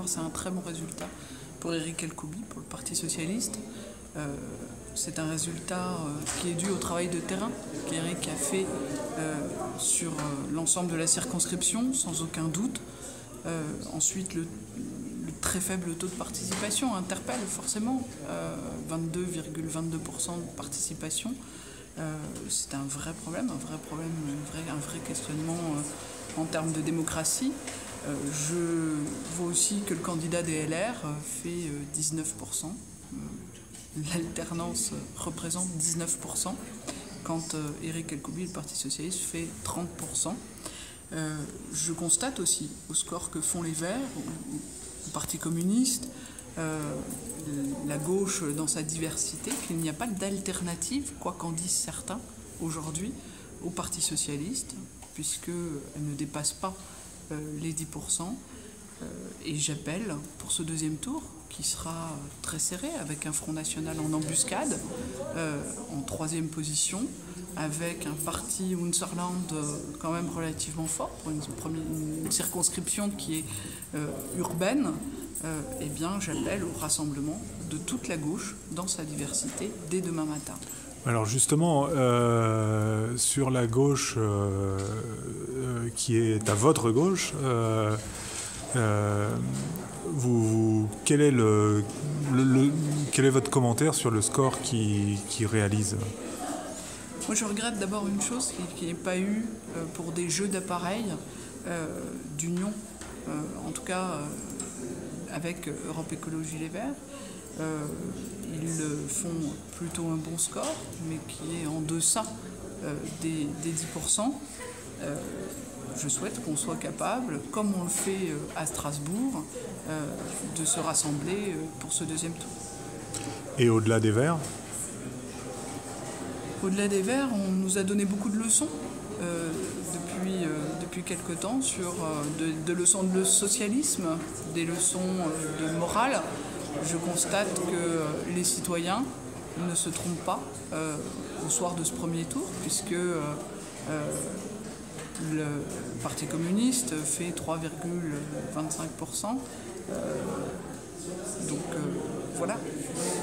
D'abord, c'est un très bon résultat pour Éric El-Koubi, pour le Parti socialiste. C'est un résultat qui est dû au travail de terrain qu'Éric a fait sur l'ensemble de la circonscription, sans aucun doute. Ensuite, le très faible taux de participation interpelle forcément, 22,22% de participation. C'est un vrai problème, un vrai questionnement en termes de démocratie. Je vois aussi que le candidat des LR fait 19%. L'alternance représente 19%, quand Éric El-Koubi, le Parti socialiste, fait 30%. Je constate aussi, au score que font les Verts, le Parti communiste, la gauche dans sa diversité, qu'il n'y a pas d'alternative, quoi qu'en disent certains aujourd'hui, au Parti socialiste, puisqu'elle ne dépasse pas les 10%. Et j'appelle pour ce deuxième tour, qui sera très serré, avec un Front National en embuscade, en troisième position, avec un parti Unserland quand même relativement fort, pour une circonscription qui est urbaine. Eh bien, j'appelle au rassemblement de toute la gauche dans sa diversité dès demain matin. Alors justement, sur la gauche qui est à votre gauche, quel est votre commentaire sur le score qui réalise ? Moi, je regrette d'abord une chose, qu'il n'y ait pas eu, pour des jeux d'appareils, d'union, en tout cas avec Europe Écologie Les Verts. Ils font plutôt un bon score, mais qui est en deçà des 10%. Je souhaite qu'on soit capable, comme on le fait à Strasbourg, de se rassembler pour ce deuxième tour. Et au-delà des Verts ? Au-delà des Verts, on nous a donné beaucoup de leçons depuis quelque temps, sur de leçons de socialisme, des leçons de morale. Je constate que les citoyens ne se trompent pas au soir de ce premier tour, puisque le Parti communiste fait 3,25%. Donc voilà.